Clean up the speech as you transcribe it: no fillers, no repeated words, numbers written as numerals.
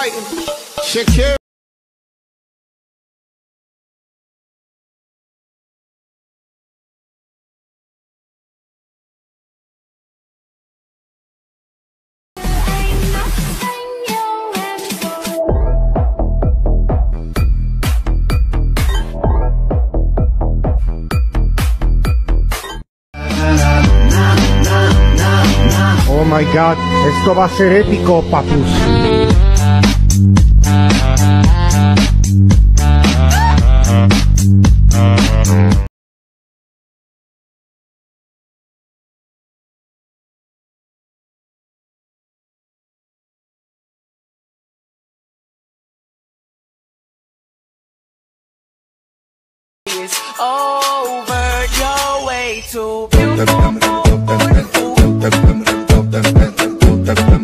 fighting. Shakira. Oh my God, esto va a ser épico, papus. It's over, you're way too beautiful.